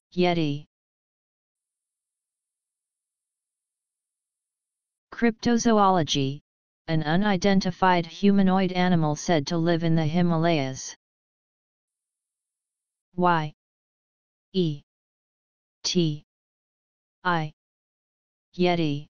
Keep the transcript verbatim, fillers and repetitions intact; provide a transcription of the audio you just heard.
Yeti. Cryptozoology, an unidentified humanoid animal said to live in the Himalayas. Y E T I Yeti.